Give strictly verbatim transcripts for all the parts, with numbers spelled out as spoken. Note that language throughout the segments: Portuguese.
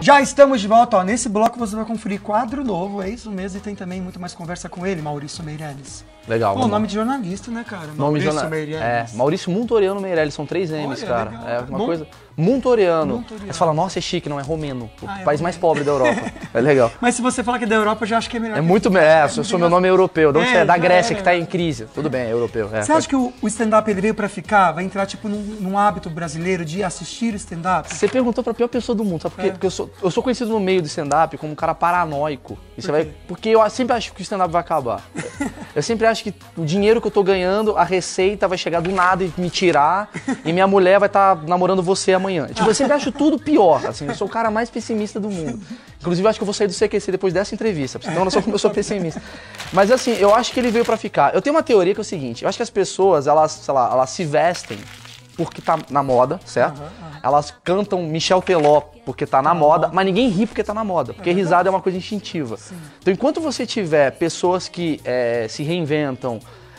Já estamos de volta, ó. Nesse bloco você vai conferir quadro novo, é isso mesmo, e tem também muito mais conversa com ele, Maurício Meirelles. Legal. Pô, nome de jornalista, né, cara? Nome Maurício jorna... Meirelles. É, Maurício Muntoriano Meirelles, são três M's, Olha, cara. legal. É uma Mon... coisa... Muntoriano. Muntoriano. Aí você fala, nossa, é chique, não é romeno. O ah, é país romeno. mais pobre da Europa. É legal. Mas se você falar que é da Europa, eu já acho que é melhor. É muito melhor. É, eu sou meu nome é europeu. De onde é, você é? Da Grécia, é. que tá em crise. Tudo bem, é europeu. É, você pode... acha que o, o stand-up ele veio pra ficar? Vai entrar, tipo, num, num hábito brasileiro de assistir stand-up? Você perguntou pra pior pessoa do mundo, sabe por quê? É. Porque eu sou, eu sou conhecido no meio do stand-up como um cara paranoico. E você vai, porque eu sempre acho que o stand-up vai acabar. Eu sempre acho que o dinheiro que eu tô ganhando, a receita vai chegar do nada e me tirar, e minha mulher vai estar tá namorando você amanhã. Tipo, eu sempre acho tudo pior, assim, eu sou o cara mais pessimista do mundo. Inclusive, eu acho que eu vou sair do C Q C depois dessa entrevista, pra você ter uma noção como eu sou pessimista. Mas assim, eu acho que ele veio pra ficar. Eu tenho uma teoria que é o seguinte, eu acho que as pessoas, elas, sei lá, elas se vestem porque tá na moda, certo? Uhum, uhum. Elas cantam Michel Teló porque tá na uhum. moda, mas ninguém ri porque tá na moda, porque é risada é uma coisa instintiva. Sim. Então, enquanto você tiver pessoas que é, se reinventam,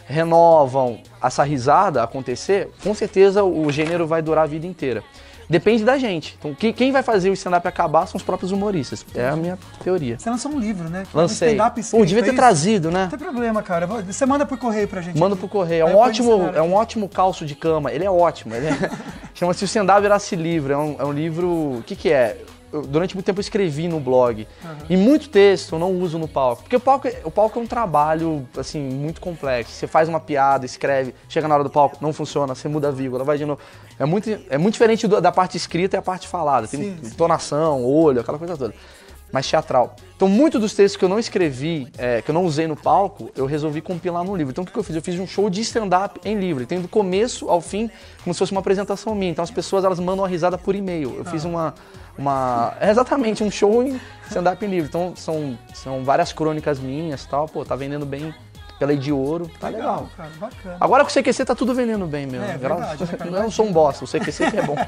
renovam essa risada acontecer, com certeza o gênero vai durar a vida inteira. Depende da gente. Então, quem vai fazer o stand-up acabar são os próprios humoristas. É a minha teoria. Você lançou um livro, né? Lancei. Pô, devia ter trazido, né? Não tem problema, cara. Você manda por correio pra gente. Manda por correio. É um, ótimo, é um ótimo calço de cama. Ele é ótimo. Ele é... Chama-se O Stand-up Virasse Livro. É um, é um livro... O que que é? Eu, durante muito tempo eu escrevi no blog. Uhum. E muito texto eu não uso no palco. Porque o palco, o palco é um trabalho, assim, muito complexo. Você faz uma piada, escreve, chega na hora do palco, não funciona, você muda a vírgula, vai de novo. É muito, é muito diferente do, da parte escrita e a parte falada. Tem sim, entonação, olho, aquela coisa toda. Mais teatral. Então, muitos dos textos que eu não escrevi, é, que eu não usei no palco, eu resolvi compilar no livro. Então, o que eu fiz? Eu fiz um show de stand-up em livro. Tem do começo ao fim, como se fosse uma apresentação minha. Então, as pessoas, elas mandam a risada por e-mail. Eu ah. fiz uma... uma é exatamente, um show em stand-up em livro. Então, são, são várias crônicas minhas e tal. Pô, tá vendendo bem pela Lei de Ouro. Tá legal. legal. Cara, bacana. Agora com o C Q C tá tudo vendendo bem mesmo. É, verdade, né, não é só um bosta, o C Q C que é bom.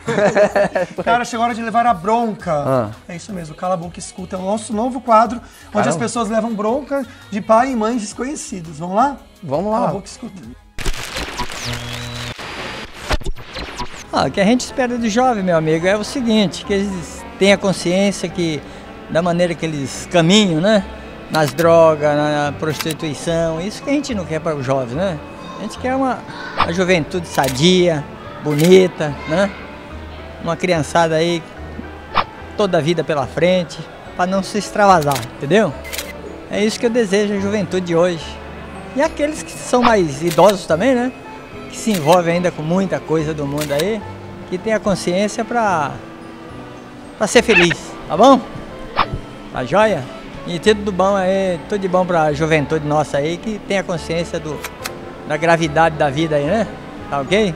Cara, chegou a hora de levar a bronca. Ah. É isso mesmo, Cala a Boca Escuta. É o nosso novo quadro, onde Caramba. as pessoas levam bronca de pai e mães desconhecidos. Vamos lá? Vamos lá. Cala a Boca Escuta. Ah, o que a gente espera do jovem, meu amigo, é o seguinte, que eles tenham consciência que da maneira que eles caminham, né? Nas drogas, na prostituição, isso que a gente não quer para os jovens, né? A gente quer uma, uma juventude sadia, bonita, né? Uma criançada aí toda a vida pela frente, para não se extravasar, entendeu? É isso que eu desejo à juventude de hoje. E aqueles que são mais idosos também, né? Que se envolvem ainda com muita coisa do mundo aí, que tenha consciência para para ser feliz, tá bom? Tá joia? E tudo bom aí, tudo de bom pra juventude nossa aí, que tenha consciência do, da gravidade da vida aí, né? Tá ok?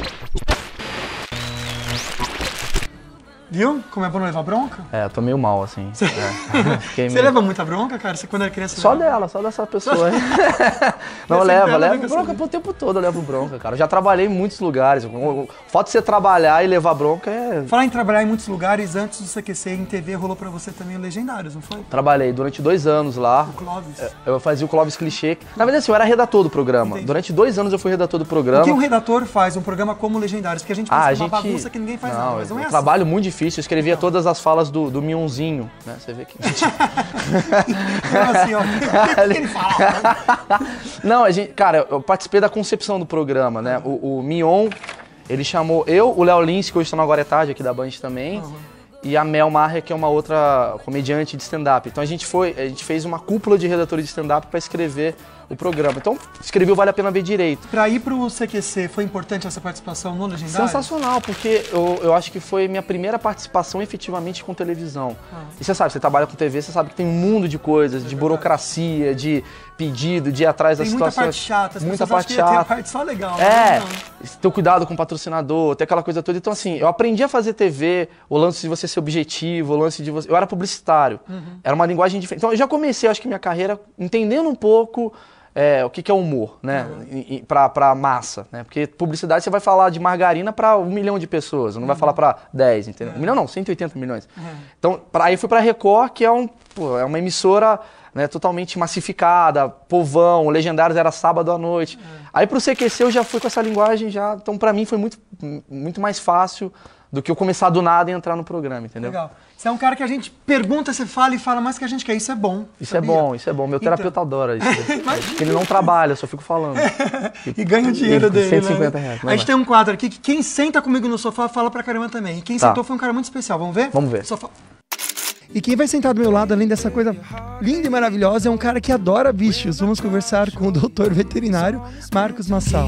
Viu como é bom levar bronca? É, eu tô meio mal, assim. Você, é. meio... leva muita bronca, cara? Você quando era criança... Só leva... dela, só dessa pessoa aí. Não, leva, leva bronca pro tempo todo, eu levo bronca, cara. Eu já trabalhei em muitos lugares. O fato de você trabalhar e levar bronca é... Falar em trabalhar em muitos lugares, antes do C Q C em T V, rolou pra você também o Legendários, não foi? Trabalhei durante dois anos lá. O Clóvis. Eu fazia o Clóvis Clichê. Na verdade, assim, eu era redator do programa. Entendi. Durante dois anos eu fui redator do programa. O que um redator faz, um programa como Legendários? Porque a gente pensa ah, que é uma gente... bagunça que ninguém faz não, nada, mas não é um assim. Trabalho muito difícil, eu escrevia não. todas as falas do, do Mionzinho, né? Você vê que... Então, assim, ó, o que ele fala? Não, a gente, cara, eu participei da concepção do programa, né? O, o Mion, ele chamou eu, o Léo Lins, que hoje está na Agora é Tarde, aqui da Band também, uhum. e a Mel Maher, que é uma outra comediante de stand-up. Então a gente foi, a gente fez uma cúpula de redatores de stand-up para escrever o programa. Então, escreveu Vale a Pena Ver Direito. Pra ir pro C Q C, foi importante essa participação no Legendário? Sensacional, porque eu, eu acho que foi minha primeira participação efetivamente com televisão. Ah. E você sabe, você trabalha com T V, você sabe que tem um mundo de coisas, é de verdade. burocracia, de pedido, de ir atrás das situações. Muita parte chata, as muita parte chata. Tem a parte só legal. É, né? Ter cuidado com o patrocinador, ter aquela coisa toda. Então, assim, eu aprendi a fazer T V, o lance de você ser objetivo, o lance de você... Eu era publicitário, uhum. era uma linguagem diferente. Então, eu já comecei, acho que minha carreira, entendendo um pouco... É, o que, que é humor, né? Uhum. Pra, pra massa, né? Porque publicidade você vai falar de margarina para um milhão de pessoas, não uhum. vai falar para dez, entendeu? Uhum. Um milhão não, cento e oitenta milhões. Uhum. Então, pra, aí fui pra Record, que é, um, pô, é uma emissora né, totalmente massificada, povão, Legendários era sábado à noite. Uhum. Aí pro C Q C eu já fui com essa linguagem, já, então pra mim foi muito, muito mais fácil do que eu começar do nada e entrar no programa, entendeu? Legal. Você é um cara que a gente pergunta, você fala e fala mais que a gente quer. Isso é bom. Isso sabia? é bom, isso é bom. Meu terapeuta então... adora isso. Porque ele não trabalha, eu só fico falando. E, e ganha o dinheiro dele. cento e cinquenta reais. A gente tem um quadro aqui que quem senta comigo no sofá fala pra caramba também. E quem tá. sentou foi um cara muito especial. Vamos ver? Vamos ver. Sofá. E quem vai sentar do meu lado, além dessa coisa linda e maravilhosa, é um cara que adora bichos. Vamos conversar com o doutor veterinário Marcos Massal.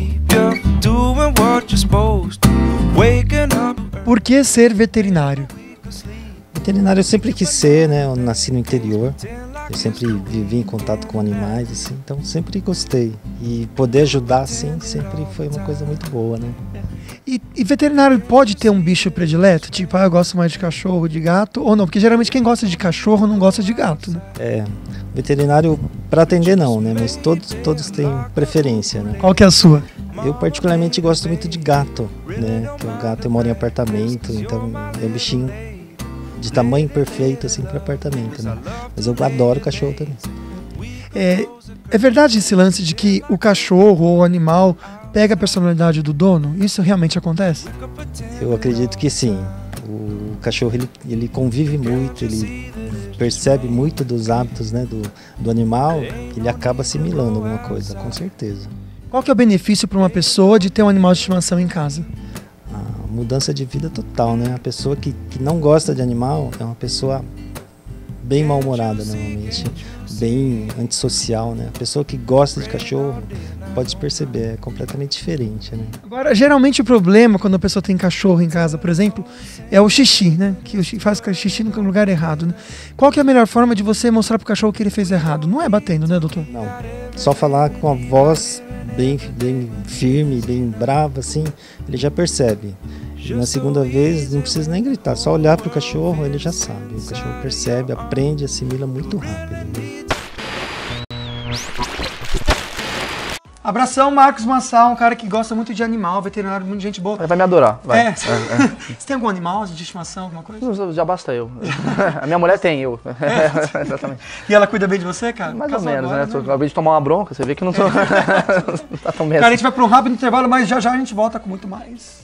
Por que ser veterinário? Veterinário eu sempre quis ser, né? Eu nasci no interior, eu sempre vivi em contato com animais, assim, então sempre gostei. E poder ajudar, assim, sempre foi uma coisa muito boa, né? E, e veterinário pode ter um bicho predileto? Tipo, ah, eu gosto mais de cachorro, de gato, ou não? Porque geralmente quem gosta de cachorro não gosta de gato, né? É, veterinário para atender não, né? Mas todos, todos têm preferência, né? Qual que é a sua? Eu particularmente gosto muito de gato, né? Porque o gato eu moro em apartamento, então é um bichinho de tamanho perfeito, assim, para apartamento, né? Mas eu adoro cachorro também. É, é verdade esse lance de que o cachorro ou o animal pega a personalidade do dono? Isso realmente acontece? Eu acredito que sim. O cachorro, ele, ele convive muito, ele percebe muito dos hábitos, né, do, do animal, ele acaba assimilando alguma coisa, com certeza. Qual que é o benefício para uma pessoa de ter um animal de estimação em casa? A mudança de vida total, né? A pessoa que, que não gosta de animal é uma pessoa bem mal-humorada, normalmente, bem antissocial, né? A pessoa que gosta de cachorro, pode perceber, é completamente diferente, né? Agora, geralmente o problema quando a pessoa tem cachorro em casa, por exemplo, é o xixi, né? Que faz xixi no lugar errado, né? Qual que é a melhor forma de você mostrar pro cachorro que ele fez errado? Não é batendo, né, doutor? Não, só falar com a voz bem, bem firme, bem brava, assim, ele já percebe. Na segunda vez, não precisa nem gritar, só olhar pro cachorro, ele já sabe. O cachorro percebe, aprende, assimila muito rápido, né? Abração, Marcos Massal, um cara que gosta muito de animal, veterinário, muita gente boa. Ele vai me adorar, vai. É. É, é. Você tem algum animal de estimação, alguma coisa? Já basta eu. A minha mulher tem, eu. É. Exatamente. E ela cuida bem de você, cara? Mais ou Casou menos, agora, né? né? Acabei de tomar uma bronca, você vê que não tô... não tá tão bem. Cara, a gente vai para um rápido intervalo, mas já já a gente volta com muito mais.